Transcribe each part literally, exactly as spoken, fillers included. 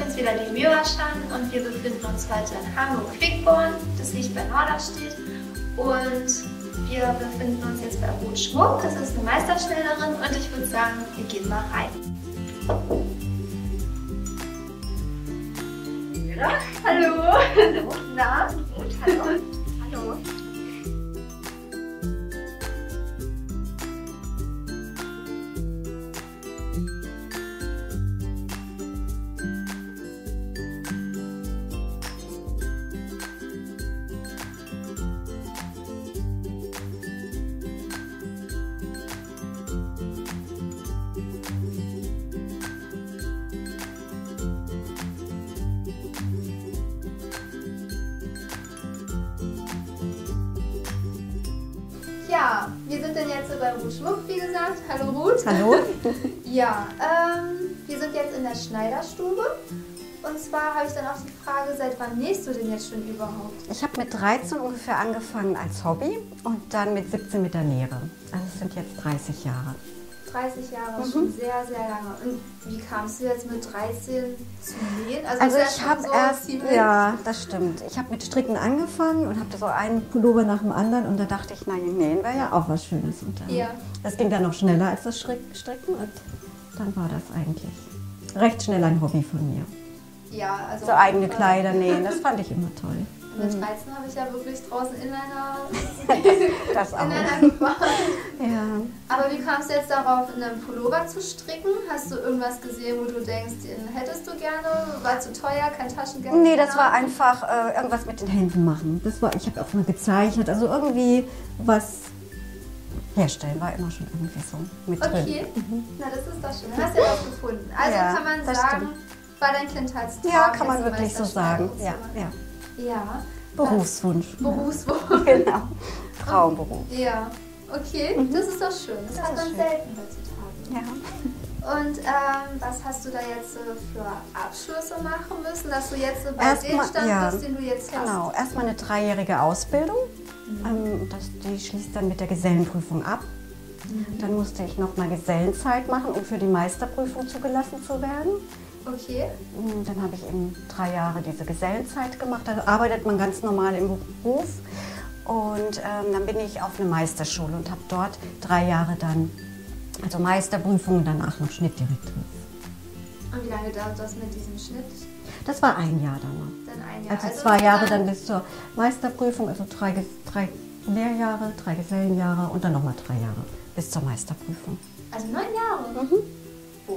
uns wieder die Myrerschan und wir befinden uns heute in Hamburg-Quickborn. Das liegt bei Norderstedt. Und wir befinden uns jetzt bei Ruth Schmuck. Das ist eine Meisterschneiderin und ich würde sagen, wir gehen mal rein. Ja, hallo. Hallo. Na, Ruth, hallo. Hallo. Ja, wir sind denn jetzt bei Ruth Schmuck, wie gesagt. Hallo Ruth. Hallo. Ja, ähm, wir sind jetzt in der Schneiderstube. Und zwar habe ich dann auch die Frage, seit wann nähst du denn jetzt schon überhaupt? Ich habe mit dreizehn ungefähr angefangen als Hobby und dann mit siebzehn mit der Lehre. Also es sind jetzt dreißig Jahre. dreißig Jahre, Mhm. schon sehr, sehr lange. Und wie kamst du jetzt mit dreizehn zu nähen? Also ist ich ja habe schon so erst, ziemlich- ja, das stimmt. Ich habe mit Stricken angefangen und habe so einen Pullover nach dem anderen und da dachte ich, nein, nähen wäre ja auch was Schönes. Und dann, Ja. das ging dann noch schneller als das Strick- Stricken und dann war das eigentlich recht schnell ein Hobby von mir. Ja, also So eigene Kleider nähen, das fand ich immer toll. Mit dreizehn habe ich ja wirklich draußen in einer, Das auch. in einer gefahren. Ja. Aber wie kamst du jetzt darauf, einen Pullover zu stricken? Hast du irgendwas gesehen, wo du denkst, den hättest du gerne? War zu teuer, kein Taschengeld? Nee, das war einfach äh, irgendwas mit den Händen machen. Das war, ich habe auch mal gezeichnet, also irgendwie was herstellen war immer schon irgendwie so mit drin. Okay, na das ist doch schön. Hast du ja was gefunden. Also Ja, kann man das sagen, stimmt. war dein Kindheitstraum. Ja, kann man jetzt wirklich so sagen. Ja, ja. Ja. Berufswunsch. Berufswunsch. Genau. Traumberuf. Ja. Okay, das ist doch schön. Das, Das hat ist man schön. selten heutzutage. Ja. Und ähm, was hast du da jetzt äh, für Abschlüsse machen müssen, dass du jetzt so bei Erst dem mal- Stand ja, bist, den du jetzt hast? Genau, erstmal eine dreijährige Ausbildung. Ähm, das, die schließt dann mit der Gesellenprüfung ab. Dann musste ich noch mal Gesellenzeit machen, um für die Meisterprüfung zugelassen zu werden. Okay. Und dann habe ich eben drei Jahre diese Gesellenzeit gemacht. Da arbeitet man ganz normal im Beruf. Und ähm, dann bin ich auf eine Meisterschule und habe dort drei Jahre dann, also Meisterprüfung und danach noch Schnittdirektrice. Und wie lange dauert das mit diesem Schnitt? Das war ein Jahr dann noch. Dann ein Jahr. Also zwei Jahre dann dann bis zur Meisterprüfung, also drei, Ge- drei Lehrjahre, drei Gesellenjahre und dann nochmal drei Jahre bis zur Meisterprüfung. Also neun Jahre? Mhm. Oh.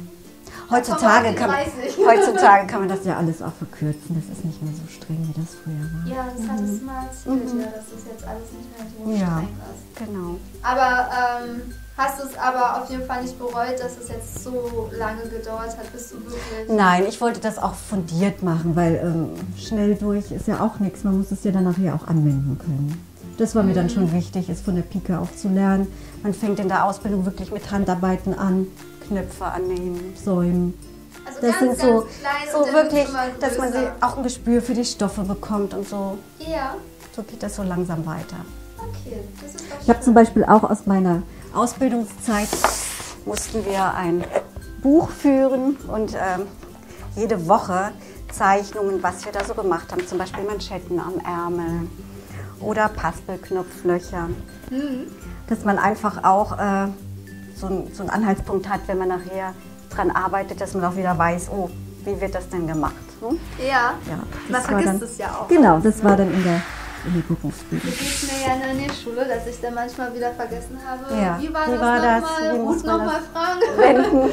Heutzutage Da kann, kommen man, wir auf die heutzutage kann man das ja alles auch verkürzen. Das ist nicht mehr so streng, wie das früher war. Ja, das hattest du mal erzählt, Mhm. ja, dass das jetzt alles nicht mehr so Ja. streng ist. Genau. Aber ähm, hast du es aber auf jeden Fall nicht bereut, dass es jetzt so lange gedauert hat, bis du wirklich... Nein, ich wollte das auch fundiert machen, weil ähm, schnell durch ist ja auch nichts. Man muss es ja dann nachher auch anwenden können. Das war mir dann schon wichtig, es von der Pike auf zu lernen. Man fängt in der Ausbildung wirklich mit Handarbeiten an, Knöpfe annehmen, säumen. Also Das ganz, sind so, ganz klein so und dann wirklich, wird's immer dass man sie größer. auch ein Gespür für die Stoffe bekommt und so. Ja, So geht das so langsam weiter. okay, das ist doch Ich habe schön. zum Beispiel auch aus meiner Ausbildungszeit mussten wir ein Buch führen und ähm, jede Woche Zeichnungen, was wir da so gemacht haben. Zum Beispiel Manschetten am Ärmel oder Paspelknopflöcher. Mhm. Dass man einfach auch äh, so, ein, so einen Anhaltspunkt hat, wenn man nachher dran arbeitet, dass man auch wieder weiß, oh, wie wird das denn gemacht? Hm? Ja, Ja, man das war vergisst dann, es ja auch. Genau, das war dann in der, in der Berufsbildung. Das ist mir ja in der Nähschule, dass ich dann manchmal wieder vergessen habe, Ja, wie war wie das war das? nochmal? Wie muss Gut man nochmal fragen. Wenden.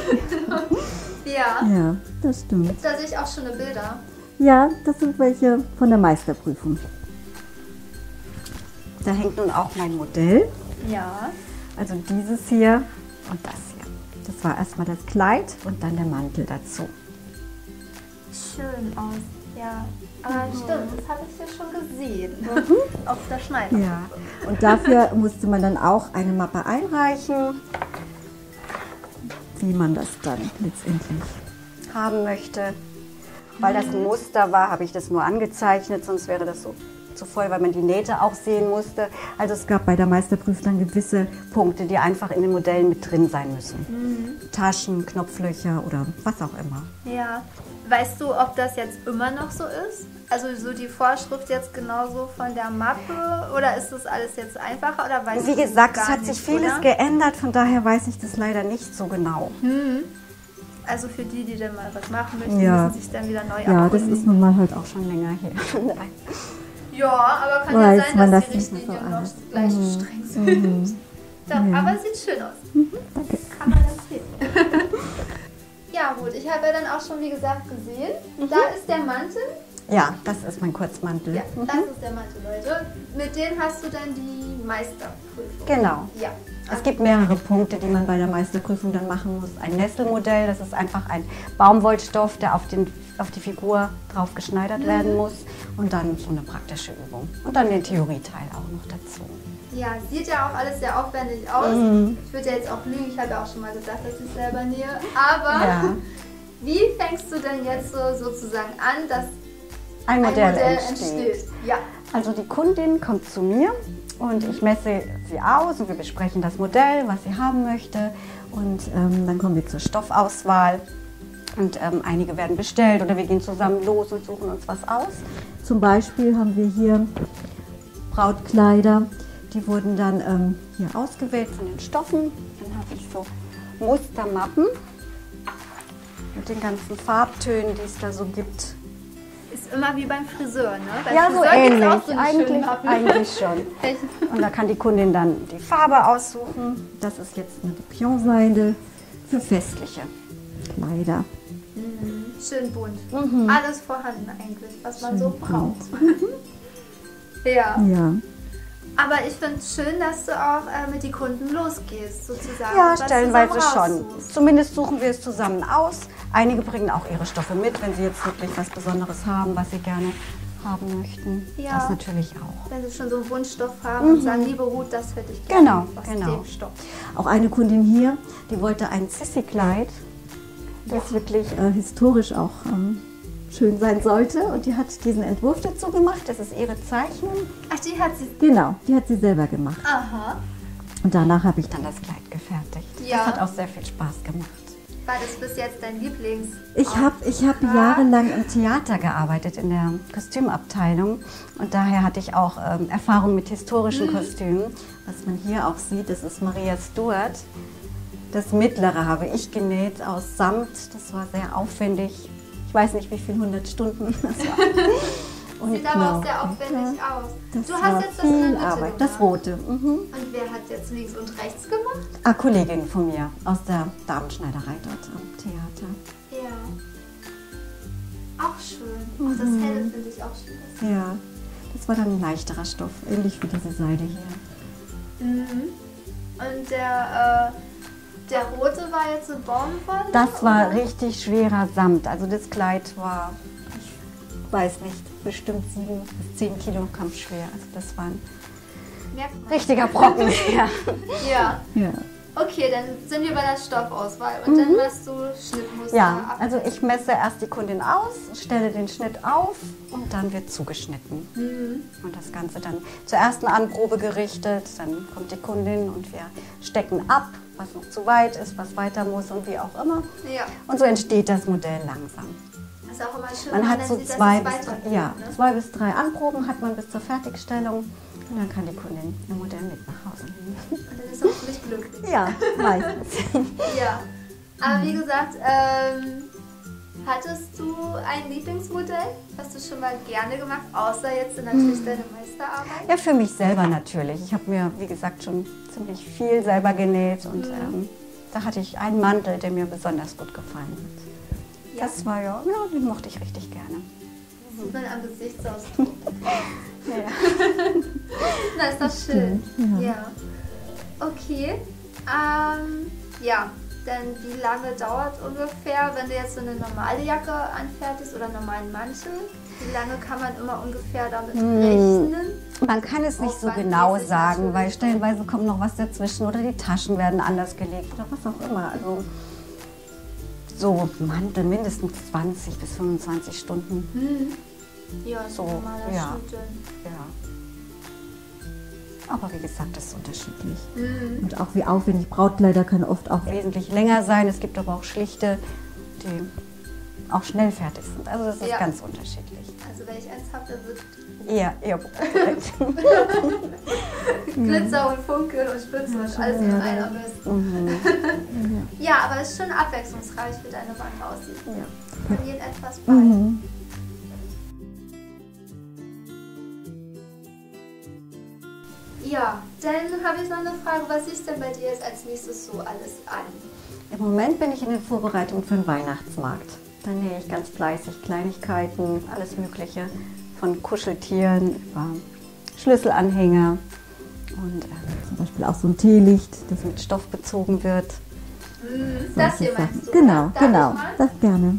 Ja, Ja, das stimmt. da sehe ich auch schöne Bilder. Ja, das sind welche von der Meisterprüfung. Da hängt nun auch mein Modell. Ja. Also dieses hier und das hier. Das war erstmal das Kleid und dann der Mantel dazu. Schön aus, ja. Aber stimmt, das habe ich ja schon gesehen. Auf der Schneider. Ja, und dafür musste man dann auch eine Mappe einreichen, wie man das dann letztendlich haben möchte. Weil das ein Muster war, habe ich das nur angezeichnet, sonst wäre das so zu voll, weil man die Nähte auch sehen musste. Also es gab bei der Meisterprüfung gewisse Punkte, die einfach in den Modellen mit drin sein müssen. Mhm. Taschen, Knopflöcher oder was auch immer. Ja. Weißt du, ob das jetzt immer noch so ist? Also so die Vorschrift jetzt genauso von der Mappe oder ist das alles jetzt einfacher oder weißt Wie du gesagt, gar es hat nicht, sich vieles oder? geändert, von daher weiß ich das leider nicht so genau. Hm. Also für die, die dann mal was machen möchten, Ja. müssen sich dann wieder neu Ja, das erkundigen. ist nun mal halt auch schon länger her. Ja, aber kann Weiß ja sein, man dass das die nicht mehr so Richtlinien noch alles. gleich Mhm. streng sind. Mhm. Doch, Ja. aber es sieht schön aus. Mhm, danke. Kann man das sehen. Ja gut, ich habe ja dann auch schon wie gesagt gesehen. Da ist der Mantel. Ja, das ist mein Kurzmantel. Ja, Mhm. das ist der Mantel, Leute. Mit dem hast du dann die Meisterprüfung. Genau. Ja. Es gibt mehrere Punkte, die man bei der Meisterprüfung dann machen muss. Ein Nesselmodell, das ist einfach ein Baumwollstoff, der auf, den, auf die Figur drauf geschneidert Mhm. werden muss. Und dann so eine praktische Übung. Und dann den Theorieteil auch noch dazu. Ja, sieht ja auch alles sehr aufwendig aus. Mhm. Ich würde ja jetzt auch lügen, ich habe ja auch schon mal gesagt, dass ich selber nähe. Aber Ja. wie fängst du denn jetzt so sozusagen an, dass Ein Modell, ein Modell entsteht. entsteht? Ja. Also die Kundin kommt zu mir und ich messe sie aus und wir besprechen das Modell, was sie haben möchte. Und ähm, dann kommen wir zur Stoffauswahl. Und ähm, einige werden bestellt oder wir gehen zusammen los und suchen uns was aus. Zum Beispiel haben wir hier Brautkleider. Die wurden dann ähm, hier ausgewählt von den Stoffen. Dann habe ich so Mustermappen mit den ganzen Farbtönen, die es da so gibt. Ist immer wie beim Friseur, ne? Beim Ja, so Friseur gibt's ähnlich. auch so eine schöne eigentlich, Mappe. eigentlich schon. Und da kann die Kundin dann die Farbe aussuchen. Das ist jetzt eine Pionseide für festliche Kleider. Mhm. Schön bunt. Mhm. Alles vorhanden eigentlich, was man Schön so bunt. braucht. Ja. Ja, Aber ich finde es schön, dass du auch äh, mit den Kunden losgehst, sozusagen. ja was stellenweise zusammen schon. raussuchst. Zumindest suchen wir es zusammen aus. Einige bringen auch ihre Stoffe mit, wenn sie jetzt wirklich was Besonderes haben, was sie gerne haben möchten. Ja. Das natürlich auch. Wenn sie schon so einen Wunschstoff haben und sagen, liebe Ruth, das hätte ich gerne Genau, aus genau. dem Stoff. Auch eine Kundin hier, die wollte ein Sissi-Kleid, das wirklich äh, historisch auch ähm, schön sein sollte. Und die hat diesen Entwurf dazu gemacht. Das ist ihre Zeichnung. Ach, die hat sie... Genau, die hat sie selber gemacht. Aha. Und danach habe ich dann das Kleid gefertigt. Ja. Das hat auch sehr viel Spaß gemacht. War das bis jetzt dein Lieblings... Ich habe ich hab Aha. jahrelang im Theater gearbeitet, in der Kostümabteilung. Und daher hatte ich auch ähm, Erfahrung mit historischen Mhm. Kostümen. Was man hier auch sieht, das ist Maria Stuart. Das mittlere habe ich genäht aus Samt. Das war sehr aufwendig. Ich weiß nicht, wie viele hundert Stunden das war. Und Sieht aber auch Knochen. sehr aufwendig aus. Das du war hast jetzt das in der viel Mitte Arbeit. gemacht. Das rote. Mhm. Und wer hat jetzt links und rechts gemacht? Ah, Kollegin von mir aus der Damenschneiderei dort am Theater. Ja. Auch schön. Auch das Helle finde ich auch schön. Ja, das war dann ein leichterer Stoff, ähnlich wie diese Seide hier. Mhm. Und der, äh, der rote war jetzt so Baumwolle? Das war oder? richtig schwerer Samt. Also das Kleid war, ich weiß nicht, bestimmt sieben bis zehn Kilo schwer. Also das war ein Merkt man. richtiger Brocken. ja. Ja. Ja. Okay, dann sind wir bei der Stoffauswahl und dann machst du Schnittmuster ja, ab. also ich messe erst die Kundin aus, stelle den Schnitt auf und dann wird zugeschnitten. Mhm. Und das Ganze dann zur ersten Anprobe gerichtet. Dann kommt die Kundin und wir stecken ab, was noch zu weit ist, was weiter muss und wie auch immer. Ja. Und so entsteht das Modell langsam. Das ist auch immer schön, Man wenn hat dann so sieht, dass zwei es bis, weitergeht, drei, ja, ne? zwei bis drei Anproben hat man bis zur Fertigstellung. Und dann kann die Kundin ihr Modell mit nach Hause nehmen. Und dann ist auch nicht glücklich. Ja, meistens. Ja. Aber wie gesagt, ähm, hattest du ein Lieblingsmodell? Hast du schon mal gerne gemacht, außer jetzt natürlich deine Meisterarbeit? Ja, für mich selber natürlich. Ich habe mir, wie gesagt, schon ziemlich viel selber genäht und ähm, da hatte ich einen Mantel, der mir besonders gut gefallen hat. Ja. Das war ja, ja, den mochte ich richtig gerne. Sieht man am Gesichtsausdruck. Ja. Na, ist das schön. stimmt, ja. Ja. Okay. Ähm, ja, dann wie lange dauert ungefähr, wenn du jetzt so eine normale Jacke anfertigst oder einen normalen Mantel? Wie lange kann man immer ungefähr damit rechnen? Man kann es nicht so Aufwand genau mäßig sagen, natürlich. weil stellenweise kommt noch was dazwischen oder die Taschen werden anders gelegt oder was auch immer. Also so Mantel mindestens zwanzig bis fünfundzwanzig Stunden. Hm. Ja, so ein normaler ja. Schnitten. Ja. Aber wie gesagt, das ist unterschiedlich. Mhm. Und auch wie aufwendig. Brautkleider können oft auch wesentlich länger sein. Es gibt aber auch schlichte, die auch schnell fertig sind. Also das ist Ja. ganz unterschiedlich. Also wenn ich eins habe, dann wird Ja, ja. Glitzer und Funkeln und Spitze und alles in einem am besten. Mhm. Ja, aber es ist schon abwechslungsreich, wie deine Wand aussieht. Ja. Von jedem etwas bei. Mhm. Ja, dann habe ich noch eine Frage. Was ist denn bei dir jetzt als nächstes so alles an? Im Moment bin ich in der Vorbereitung für den Weihnachtsmarkt. Da nähe ich ganz fleißig Kleinigkeiten, alles Mögliche. Von Kuscheltieren über Schlüsselanhänger und äh, zum Beispiel auch so ein Teelicht, das mit Stoff bezogen wird. Hm, das hier Sachen. meinst du? Genau, Darf genau. ich mal? Das gerne.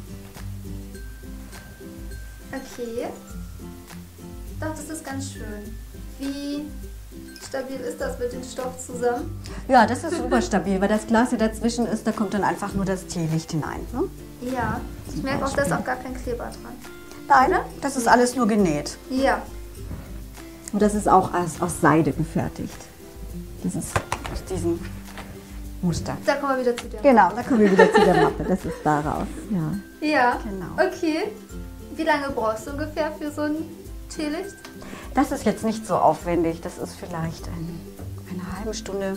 Okay. Doch, das ist ganz schön. Wie stabil ist das mit dem Stoff zusammen? Ja, das ist super stabil, weil das Glas hier dazwischen ist, da kommt dann einfach nur das Teelicht hinein. Ne? Ja. Ich merke auch, da ist auch gar kein Kleber dran. Nein, das ist alles nur genäht. Ja. Und das ist auch aus, aus Seide gefertigt. Dieses, aus diesem Muster. Da kommen wir wieder zu dir. Genau, da kommen wir wieder zu der Mappe. Das ist daraus. Ja. Ja. Genau. Okay. Wie lange brauchst du ungefähr für so ein Teelicht? Das ist jetzt nicht so aufwendig. Das ist vielleicht ein, eine halbe Stunde.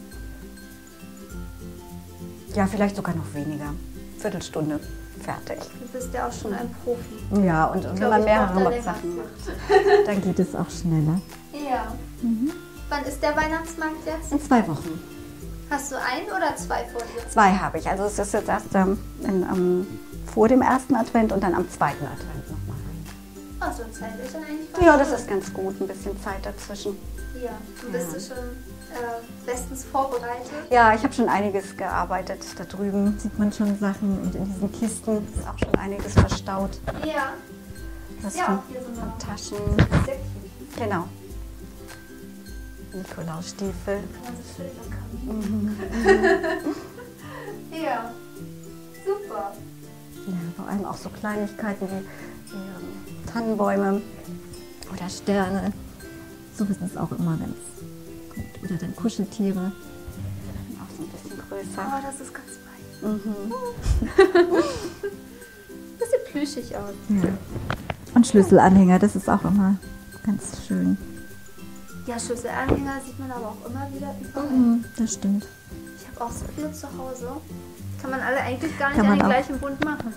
Ja, vielleicht sogar noch weniger. Viertelstunde. Fertig. Du bist ja auch schon ein Profi. Ja, und, und wenn glaub, man ich mehrere brauch da länger Sachen für. macht, dann geht es auch schneller. Ja. Wann ist der Weihnachtsmarkt jetzt? In zwei Wochen. Hast du einen oder zwei vor dir? Zwei habe ich. Also es ist jetzt erst ähm, in, ähm, vor dem ersten Advent und dann am zweiten Advent nochmal. Ach, so zeitlich dann eigentlich. Ja, das ist ganz gut. Ein bisschen Zeit dazwischen. Ja, du bist du schon äh, bestens vorbereitet. Ja, ich habe schon einiges gearbeitet. Da drüben sieht man schon Sachen und in diesen Kisten ist auch schon einiges verstaut. Ja. Das Ja, von, auch hier so eine von Taschen. Säckchen. Genau. Nikolausstiefel. Kann man sich schön am Kamin. Ja, super. Ja, vor allem auch so Kleinigkeiten wie, wie ähm, Tannenbäume oder Sterne. So ist es auch immer ganz gut. Oder dann Kuscheltiere. Auch so ein bisschen größer. Oh, das ist ganz weich. Mhm. Bisschen plüschig aus. Ja. Und Schlüsselanhänger, das ist auch immer ganz schön. Ja, Schlüsselanhänger sieht man aber auch immer wieder überall. Mhm, das stimmt. Ich habe auch so viele zu Hause. Kann man alle eigentlich gar nicht Kann an man den auch. gleichen Bund machen.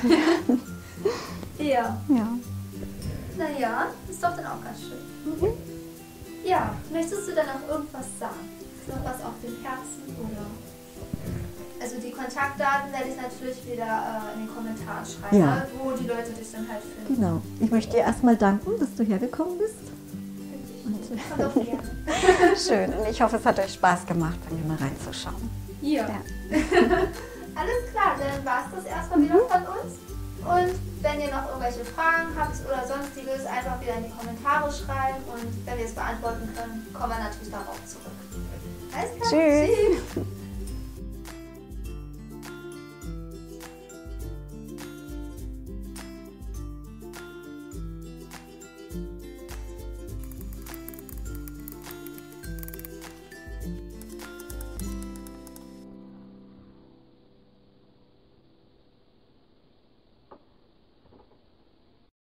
Ja. Ja. Naja, ist doch dann auch ganz schön. Ja, möchtest du dann auch irgendwas sagen? Ist noch was auf dem Herzen oder? Also die Kontaktdaten werde ich natürlich wieder äh, in den Kommentaren schreiben, Ja. ne, wo die Leute dich dann halt finden. Genau. Ich möchte dir erstmal danken, dass du hergekommen bist. Kommt auch gerne. Schön. Und ich hoffe, es hat euch Spaß gemacht, bei mir mal reinzuschauen. Ja. Ja. Alles klar, dann war es das erstmal wieder von uns. Und wenn ihr noch irgendwelche Fragen habt oder sonstiges, einfach wieder in die Kommentare schreiben. Und wenn wir es beantworten können, kommen wir natürlich darauf zurück. Alles klar. Tschüss. Tschüss.